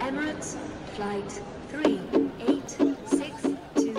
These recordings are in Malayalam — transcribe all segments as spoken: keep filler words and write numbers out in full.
Emirates, flight three eight six two.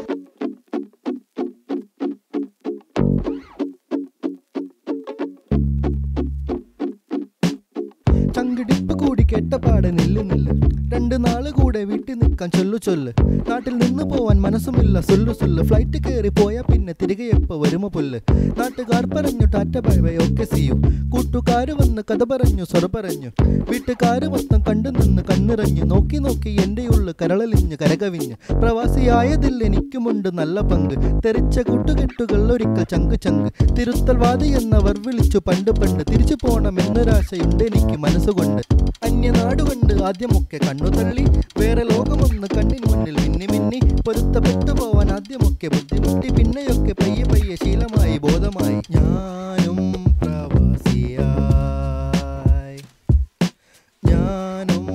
ചങ്കിടിപ്പ് കൂടി കേട്ടപാടെ നില്ല് നില്ല് രണ്ട് നാള് കൂടെ വീട്ടിൽ നിൽക്കാൻ ചൊല്ലു ചൊല്ല് നാട്ടിൽ നിന്ന് പോവാൻ മനസ്സുമില്ല സൊല്ലു സൊല്ല് ഫ്ലൈറ്റ് കയറി പോയാൽ പിന്നെ തിരികെ എപ്പോൾ വരുമോ പുല്ല് നാട്ടുകാർ പറഞ്ഞു ടാറ്റ ബൈ ബൈ ഒക്കെ സിയു കൂട്ടുകാര് വന്ന് കഥ പറഞ്ഞു സ്വറ പറഞ്ഞു വീട്ടുകാര് മൊത്തം കണ്ടു നിന്ന് കണ്ണിറഞ്ഞു നോക്കി നോക്കി എൻ്റെ ഉള്ളു കരളലിഞ്ഞ് കരകവിഞ്ഞ് പ്രവാസിയായതിൽ എനിക്കുമുണ്ട് നല്ല പങ്ക് തെറിച്ച കൂട്ടുകെട്ടുകൾ ഒരിക്കൽ ചങ്ക് ചങ്ക് തിരുത്തൽവാദി എന്നവർ വിളിച്ചു പണ്ട് പണ്ട് തിരിച്ചു പോണമെന്നൊരാശയുണ്ട് എനിക്ക് മനസ്സുകൊണ്ട് അന്യനാടു കണ്ട് ആദ്യമൊക്കെ കണ്ണു തള്ളി വേറെ ലോകമൊന്ന് കണ്ണിന് മുന്നിൽ മിന്നി മിന്നി പൊരുത്തപ്പെട്ടു പോവാൻ ആദ്യമൊക്കെ ബുദ്ധിമുട്ടി പിന്നെയൊക്കെ പയ്യെ പയ്യെ ശീലമായി ബോധമായി ഞാനും പ്രവാസിയായി ഞാനും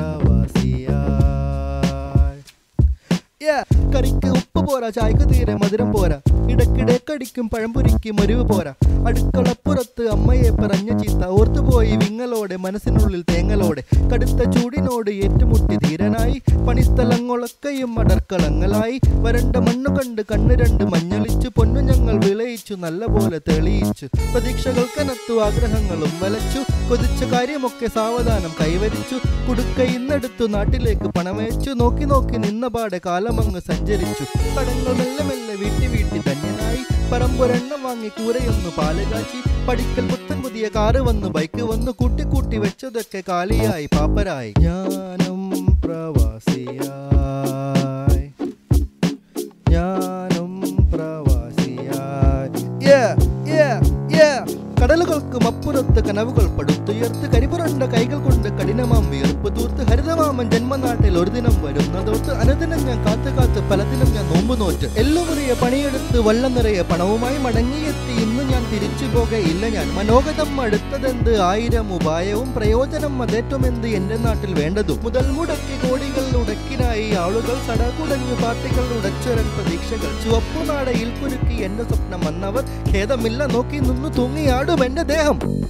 പ്രവാസിയായി കറിക്ക് ഉപ്പ് പോരാ ചായക്ക് തീരെ മധുരം പോരാ ഇടക്കിടെ കടിക്കും പഴംപൊരിക്കും ഒരിവ് പോരാ അടുക്കളപ്പുറത്ത് അമ്മയെ പറഞ്ഞ ചീത്ത ഓർത്തുപോയി വിങ്ങലോടെ മനസ്സിനുള്ളിൽ തേങ്ങലോടെ കടുത്ത ചൂടിനോട് ഏറ്റുമുട്ടി ധീരനായി പണിസ്ഥലങ്ങളൊക്കെയും അടർക്കളങ്ങളായി വരണ്ട മണ്ണു കണ്ട് കണ്ണ് രണ്ട് മഞ്ഞളിച്ചു പൊന്നു ഞങ്ങൾ വിളയിച്ചു നല്ല പോലെ തെളിയിച്ചു പ്രതീക്ഷകൾ കനത്തു ആഗ്രഹങ്ങളും വലച്ചു കൊതിച്ച കാര്യമൊക്കെ സാവധാനം കൈവരിച്ചു കുടുക്ക ഇന്നെടുത്തു നാട്ടിലേക്ക് പണമയച്ചു നോക്കി നോക്കി നിന്ന പാടെ കാലമങ്ങ് സഞ്ചരിച്ചു കടങ്ങൾ മെല്ലെ മെല്ലെ വീട്ടി വീട്ടി ധന്യനായി പറമ്പൊരെണ്ണം വാങ്ങി കൂരയൊന്നു പാല് കാച്ചി പഠിക്കൽ പുത്തൻ പുതിയ കാറ് വന്നു ബൈക്ക് വന്നു കൂട്ടി കൂട്ടി വെച്ചതൊക്കെ കാലിയായി പാപ്പരായി ഞാനും പ്രവാസിയായി ഞാനും പ്രവാസിയായി കടലുകൾക്കും അപ്പുറത്ത് കനവുകൾ പടുത്തുയർത്ത് കരിപുരണ്ട കൈകൾ കൊണ്ട് കഠിനമാം വിയർപ്പ് തൂർത്ത് ഹരിതമാമൻ ജന്മനാട്ടിൽ ഒരു ദിനം വരുന്നതോർത്ത് അനുദിനം ഞാൻ കാത്തു കാത്ത് പലദിനം ഞാൻ നോമ്പ് നോറ്റ് എല്ലുമുറിയ പണിയെടുത്ത് വള്ളം നിറയെ പണവുമായി മടങ്ങിയെത്തി ഇന്ന് ഞാൻ തിരിച്ചു പോകയില്ല ഞാൻ മനോഗതം അടുത്തതെന്ത് ആയിരം ഉപായവും പ്രയോജനം അതേറ്റമെന്ത് എന്റെ നാട്ടിൽ വേണ്ടതും മുതൽ മുടക്കി കോടികൾ ഉടക്കിനായി ആളുകൾ സടകുടഞ്ഞു പാർട്ടികൾ ഉടച്ചൊരൻ പ്രതീക്ഷകൾ ചുവപ്പുനാടയിൽ കുരുക്കി എന്റെ സ്വപ്നം വന്നവർ ഖേദമില്ല നോക്കി നിന്നു തൂങ്ങിയാടും എന്റെ ദേഹം.